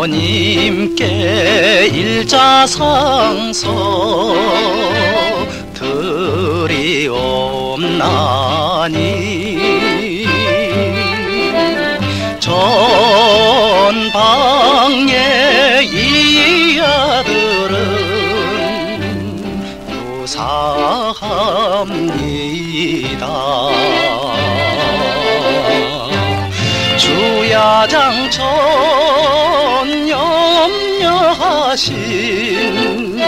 어머님께 일자상서 드리옵나니 전방에 이 아들은 무사합니다. 주야장천 염려하신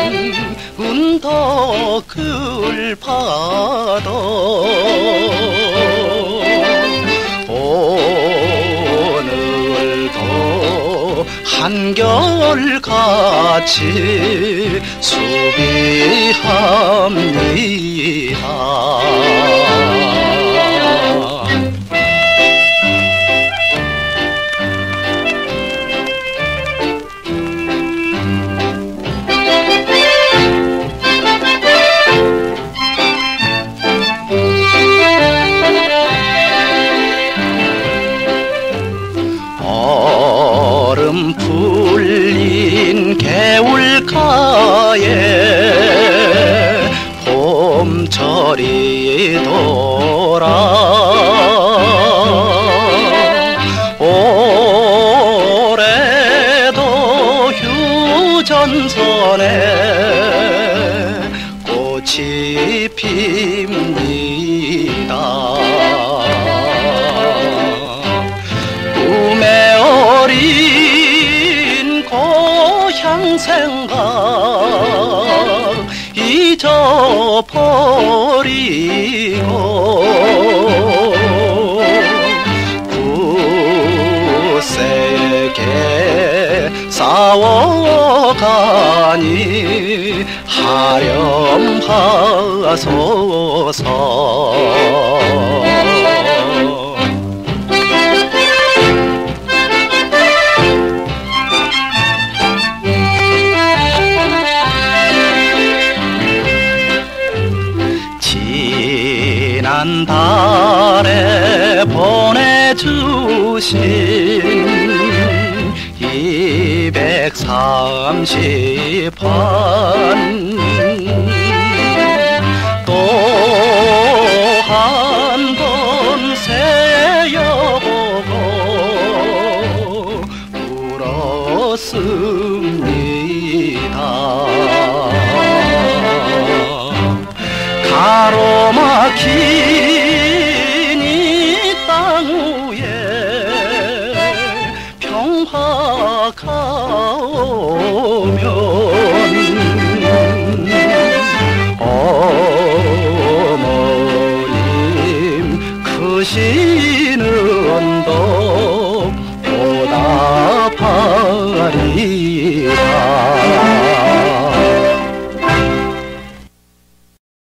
운덕을 받아 오늘도 한결같이 수비합니다. 얼음 풀린 개울가에 봄철이 돌아 올해도 휴전선에 꽃이 핍니다. 꿈에 어린 고향 생각 잊어버리고 굳세게 싸워가니 하렴하소서. 지난달에 보내주신 230판 또 한 번 세어보고 울었습니다. 가로막힌 이 땅 위에 평화가 오면 어머님 크시는